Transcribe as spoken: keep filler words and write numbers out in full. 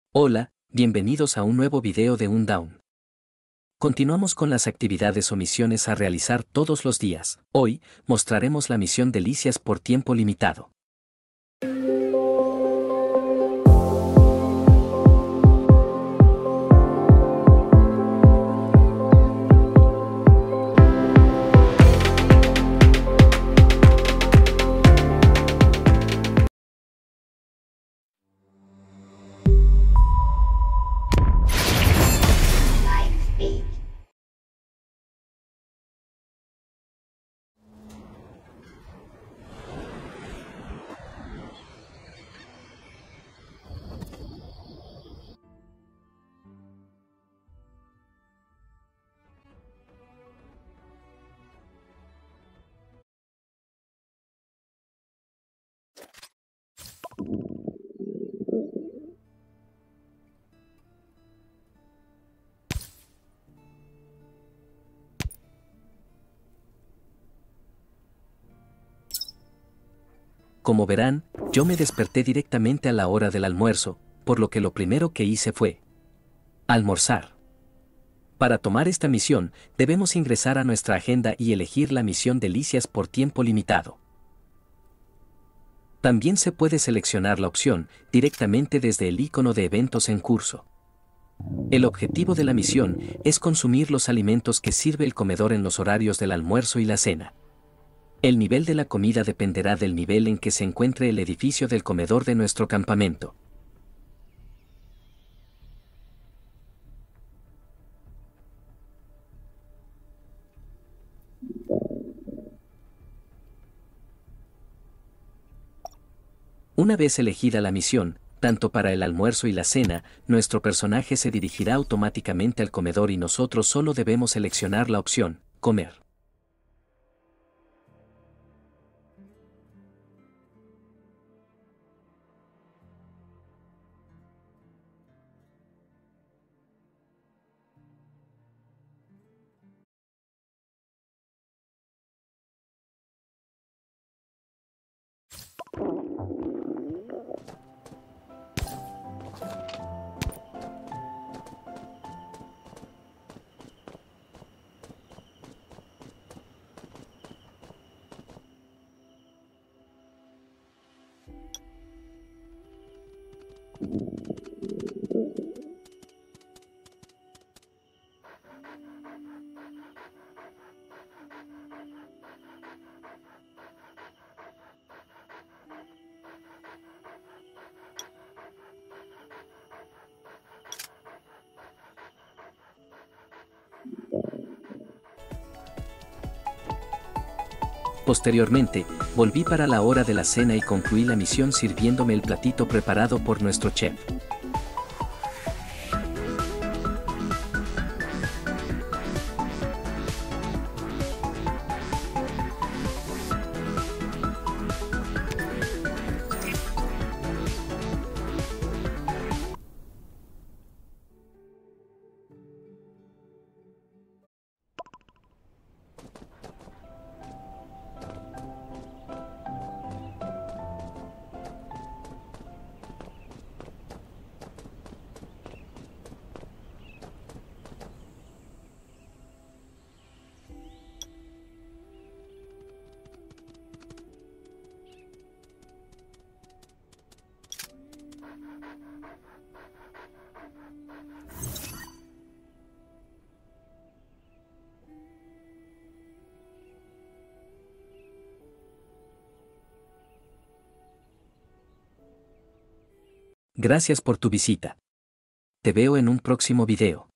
Hola, bienvenidos a un nuevo video de Undawn. Continuamos con las actividades o misiones a realizar todos los días. Hoy, mostraremos la misión Delicias por tiempo limitado. Como verán, yo me desperté directamente a la hora del almuerzo, por lo que lo primero que hice fue almorzar. Para tomar esta misión, debemos ingresar a nuestra agenda y elegir la misión Delicias por tiempo limitado. También se puede seleccionar la opción directamente desde el icono de eventos en curso. El objetivo de la misión es consumir los alimentos que sirve el comedor en los horarios del almuerzo y la cena. El nivel de la comida dependerá del nivel en que se encuentre el edificio del comedor de nuestro campamento. Una vez elegida la misión, tanto para el almuerzo y la cena, nuestro personaje se dirigirá automáticamente al comedor y nosotros solo debemos seleccionar la opción, comer. Posteriormente, volví para la hora de la cena y concluí la misión sirviéndome el platito preparado por nuestro chef. Gracias por tu visita. Te veo en un próximo video.